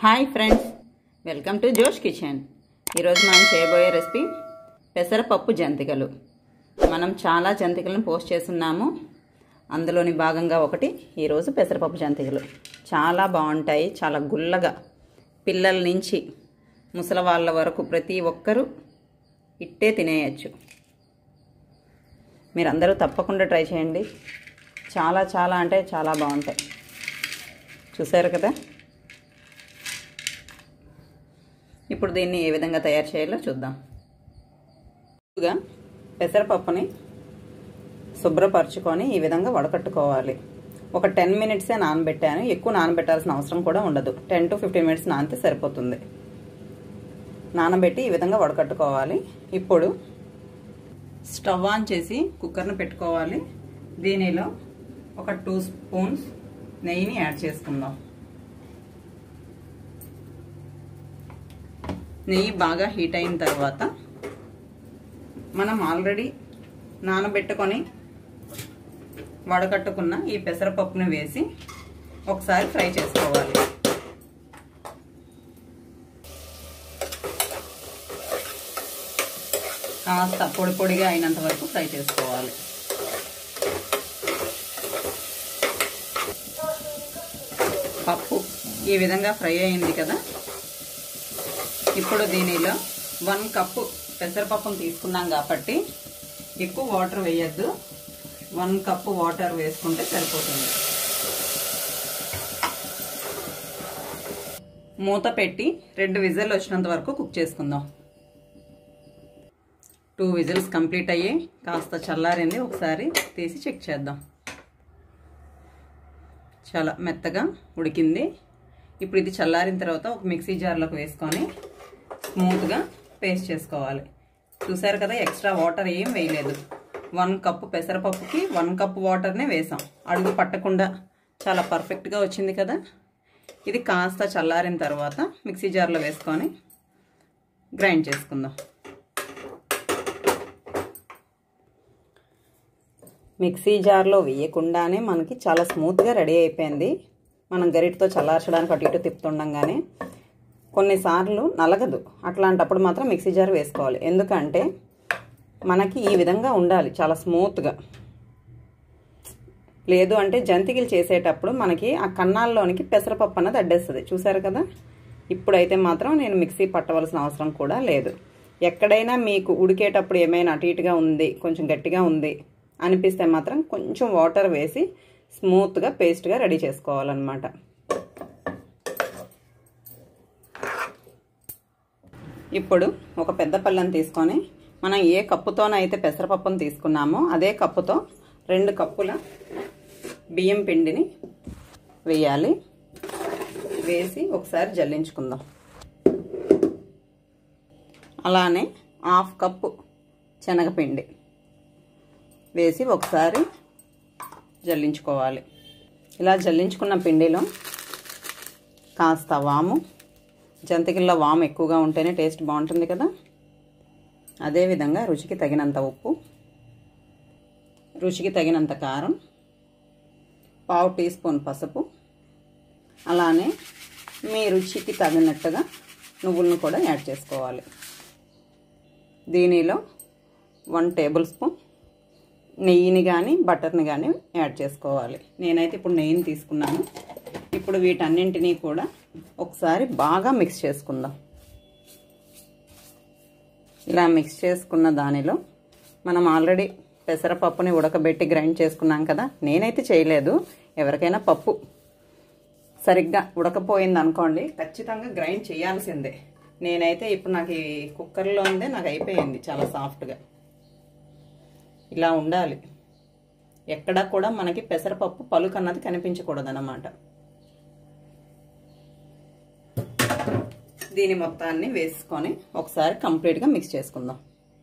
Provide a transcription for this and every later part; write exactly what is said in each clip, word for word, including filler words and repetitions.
Hi friends, welcome to Josh kitchen. ఈరోజు మనం చేయబోయే రెసిపీ పెసరపప్పు జంతికలు. మనం చాలా జంతికలను పోస్ట్ చేస్తున్నాము, అందులోని భాగంగా ఒకటి ఈరోజు పెసరపప్పు జంతికలు. చాలా బాగుంటాయి, చాలా గుల్లగా. పిల్లల నుంచి ముసలి వాళ్ళ వరకు ప్రతి ఒక్కరూ ఇట్టే తినేయచ్చు. మీరందరూ తప్పకుండా ట్రై చేయండి. చాలా చాలా అంటే చాలా బాగుంటాయి. చూసారు కదా. ఇప్పుడు దీన్ని ఏ విధంగా తయారు చేయాలో చూద్దాం. ముందుగా పెసరపప్పుని శుభ్రపరచుకొని ఈ విధంగా వడకట్టుకోవాలి. ఒక టెన్ మినిట్సే నానబెట్టాను, ఎక్కువ నానబెట్టాల్సిన అవసరం కూడా ఉండదు. టెన్ టు ఫిఫ్టీన్ మినిట్స్ నానితే సరిపోతుంది. నానబెట్టి ఈ విధంగా వడకట్టుకోవాలి. ఇప్పుడు స్టవ్ ఆన్ చేసి కుక్కర్ను పెట్టుకోవాలి. దీనిలో ఒక టూ స్పూన్స్ నెయ్యిని యాడ్ చేసుకుందాం. నెయ్యి బాగా హీట్ అయిన తర్వాత మనం ఆల్రెడీ నానబెట్టుకొని వడకట్టుకున్న ఈ పెసరపప్పుని వేసి ఒకసారి ఫ్రై చేసుకోవాలి. కాస్త పొడి పొడిగా అయినంత వరకు ఫ్రై చేసుకోవాలి. పప్పు ఈ విధంగా ఫ్రై అయింది కదా. ఇప్పుడు దీనిలో వన్ కప్పు పెసరపప్పును తీసుకున్నాం కాబట్టి ఎక్కువ వాటర్ వేయద్దు. వన్ కప్పు వాటర్ వేసుకుంటే సరిపోతుంది. మూత పెట్టి రెండు విజిల్ వచ్చినంత వరకు కుక్ చేసుకుందాం. టూ విజిల్స్ కంప్లీట్ అయ్యి కాస్త చల్లారింది. ఒకసారి తీసి చెక్ చేద్దాం. చాలా మెత్తగా ఉడికింది. ఇప్పుడు ఇది చల్లారిన తర్వాత ఒక మిక్సీ జార్లోకి వేసుకొని స్మూత్గా పేస్ట్ చేసుకోవాలి. చూసారు కదా, ఎక్స్ట్రా వాటర్ ఏం వేయలేదు. వన్ కప్పు పెసరపప్పుకి వన్ కప్పు వాటర్నే వేసాం. అడుగు పట్టకుండా చాలా పర్ఫెక్ట్గా వచ్చింది కదా. ఇది కాస్త చల్లారిన తర్వాత మిక్సీ జార్లో వేసుకొని గ్రైండ్ చేసుకుందాం. మిక్సీ జార్లో వేయకుండానే మనకి చాలా స్మూత్గా రెడీ అయిపోయింది. మనం గరిటతో చల్లార్చడానికి అటు ఇటు తిప్పుతుండగానే కొన్నిసార్లు నలగదు. అట్లాంటప్పుడు మాత్రం మిక్సీ జార్ వేసుకోవాలి. ఎందుకంటే మనకి ఈ విధంగా ఉండాలి, చాలా స్మూత్గా. లేదు అంటే జంతికలు చేసేటప్పుడు మనకి ఆ కన్నాల్లోనికి పెసరపప్పు అన్నది అడ్డేస్తుంది. చూసారు కదా. ఇప్పుడైతే మాత్రం నేను మిక్సీ పట్టవలసిన అవసరం కూడా లేదు. ఎక్కడైనా మీకు ఉడికేటప్పుడు ఏమైనా అటు ఇటుగా ఉంది, కొంచెం గట్టిగా ఉంది అనిపిస్తే మాత్రం కొంచెం వాటర్ వేసి స్మూత్గా పేస్ట్గా రెడీ చేసుకోవాలన్నమాట. ఇప్పుడు ఒక పెద్ద పళ్ళెం తీసుకొని మనం ఏ కప్పుతోనైతే పెసరపప్పును తీసుకున్నామో అదే కప్పుతో రెండు కప్పుల బియ్యం పిండిని వేయాలి. వేసి ఒకసారి జల్లించుకుందాం. అలానే హాఫ్ కప్పు శనగపిండి వేసి ఒకసారి జల్లించుకోవాలి. ఇలా జల్లించుకున్న పిండిలో కాస్త వాము, జంతికల్లో వాము ఎక్కువగా ఉంటేనే టేస్ట్ బాగుంటుంది కదా. అదేవిధంగా రుచికి తగినంత ఉప్పు, రుచికి తగినంత కారం, పావు టీ స్పూన్ పసుపు, అలానే మీ రుచికి తగినట్టుగా నువ్వులను కూడా యాడ్ చేసుకోవాలి. దీనిలో వన్ టేబుల్ స్పూన్ నెయ్యిని కానీ బటర్ని కానీ యాడ్ చేసుకోవాలి. నేనైతే ఇప్పుడు నెయ్యిని తీసుకున్నాను. ఇప్పుడు వీటన్నింటినీ కూడా ఒకసారి బాగా మిక్స్ చేసుకుందాం. ఇలా మిక్స్ చేసుకున్న దానిలో మనం ఆల్రెడీ పెసరపప్పుని ఉడకబెట్టి గ్రైండ్ చేసుకున్నాం కదా. నేనైతే చేయలేదు. ఎవరికైనా పప్పు సరిగ్గా ఉడకపోయింది అనుకోండి, ఖచ్చితంగా గ్రైండ్ చేయాల్సిందే. నేనైతే ఇప్పుడు నాకు ఈ కుక్కర్లో ఉందే నాకు అయిపోయింది చాలా సాఫ్ట్గా. ఇలా ఉండాలి. ఎక్కడా కూడా మనకి పెసరపప్పు పలుకు అన్నది కనిపించకూడదు అన్నమాట. దీని మొత్తాన్ని వేసుకొని ఒకసారి కంప్లీట్గా మిక్స్ చేసుకుందాం.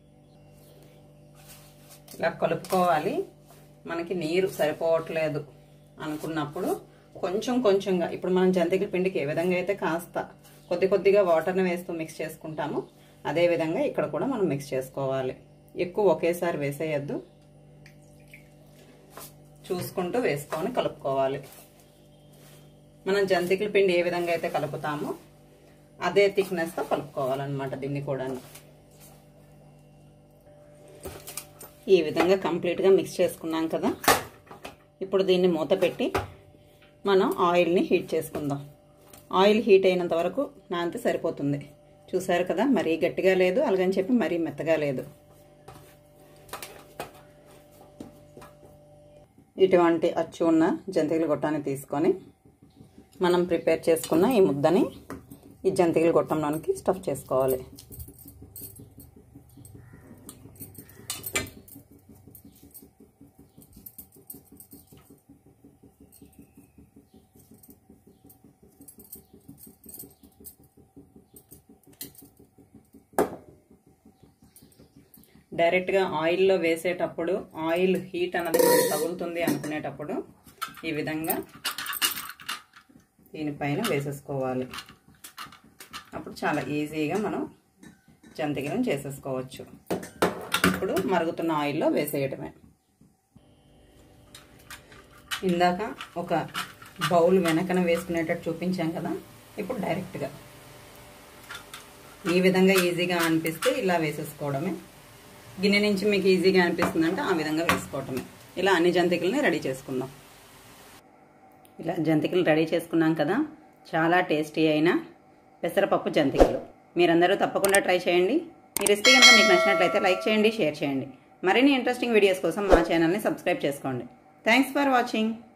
ఇలా కలుపుకోవాలి. మనకి నీరు సరిపోవట్లేదు అనుకున్నప్పుడు కొంచెం కొంచెంగా, ఇప్పుడు మనం జంతికల పిండికి ఏ విధంగా అయితే కాస్త కొద్ది కొద్దిగా వాటర్ని వేస్తూ మిక్స్ చేసుకుంటాము, అదేవిధంగా ఇక్కడ కూడా మనం మిక్స్ చేసుకోవాలి. ఎక్కువ ఒకేసారి వేసేయద్దు, చూసుకుంటూ వేసుకొని కలుపుకోవాలి. మనం జంతికల పిండి ఏ విధంగా అయితే కలుపుతామో అదే థిక్నెస్తో కలుపుకోవాలన్నమాట దీన్ని కూడా. ఈ విధంగా కంప్లీట్గా మిక్స్ చేసుకున్నాం కదా. ఇప్పుడు దీన్ని మూత పెట్టి మనం ఆయిల్ని హీట్ చేసుకుందాం. ఆయిల్ హీట్ అయినంత వరకు నానితే సరిపోతుంది. చూసారు కదా, మరీ గట్టిగా లేదు, అలాగని చెప్పి మరీ మెత్తగా లేదు. ఇటువంటి అచ్చు ఉన్న జంతికల గొట్టాన్ని తీసుకొని మనం ప్రిపేర్ చేసుకున్న ఈ ముద్దని ఈ జంతికల గొట్టంలోనికి స్టఫ్ చేసుకోవాలి. డైరెక్ట్గా ఆయిల్లో వేసేటప్పుడు ఆయిల్ హీట్ అన్నది తగులుతుంది అనుకునేటప్పుడు ఈ విధంగా దీనిపైన వేసేసుకోవాలి. అప్పుడు చాలా ఈజీగా మనం జంతికలను చేసేసుకోవచ్చు. ఇప్పుడు మరుగుతున్న ఆయిల్లో వేసేయటమే. ఇందాక ఒక బౌల్ వెనకన వేసుకునేటట్టు చూపించాం కదా, ఇప్పుడు డైరెక్ట్గా ఈ విధంగా ఈజీగా అనిపిస్తే ఇలా వేసేసుకోవడమే. గిన్నె నుంచి మీకు ఈజీగా అనిపిస్తుందంటే ఆ విధంగా వేసుకోవటమే. ఇలా అన్ని జంతికలని రెడీ చేసుకుందాం. ఇలా జంతికలు రెడీ చేసుకున్నాం కదా, చాలా టేస్టీ అయిన పెసరపప్పు జంతికలు. మీరందరూ తప్పకుండా ట్రై చేయండి. ఈ రెసిపీ కనుక మీకు నచ్చినట్లయితే లైక్ చేయండి, షేర్ చేయండి. మరిన్ని ఇంట్రెస్టింగ్ వీడియోస్ కోసం మా ఛానల్ని సబ్స్క్రైబ్ చేసుకోండి. Thanks for watching.